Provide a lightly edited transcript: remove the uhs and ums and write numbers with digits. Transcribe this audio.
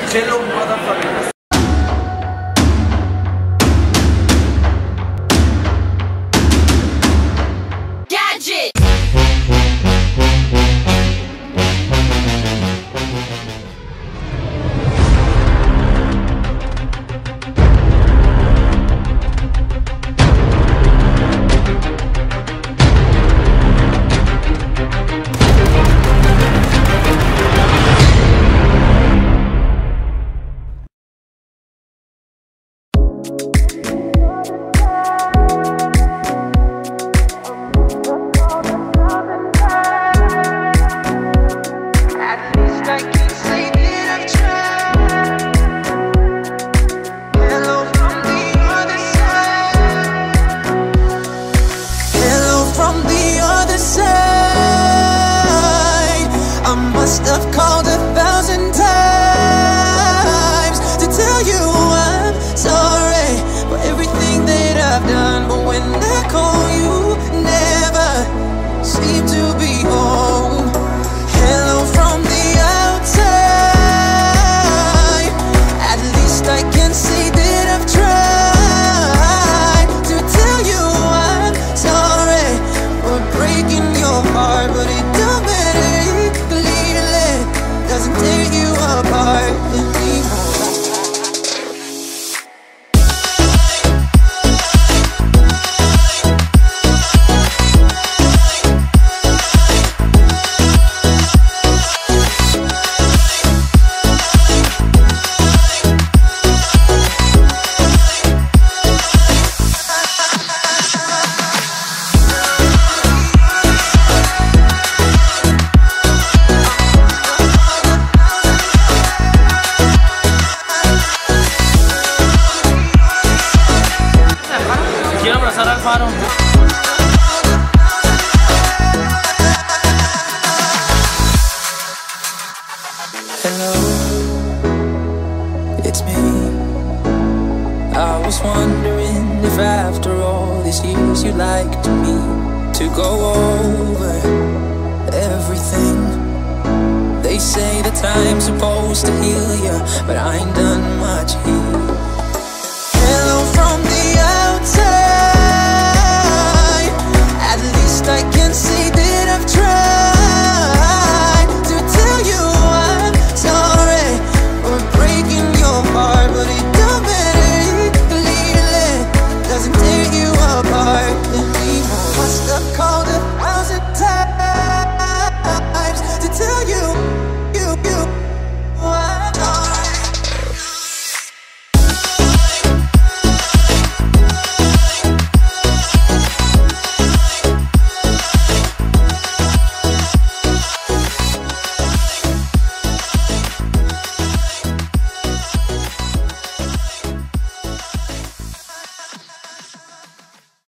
Hello, motherfucker. Gadget! Must have called 1,000 times to tell you I'm sorry for everything that I've done. But when I call, you never seem to be home. Hello from the outside. At least I can say that I've tried to tell you I'm sorry for breaking your heart, but it don't matter. Doesn't tear you apart anymore. Quiero abrazar al faro. Hello, it's me. I was wondering if after all these years you'd like me to go over everything. They say the time's supposed to heal ya, but I ain't done much here.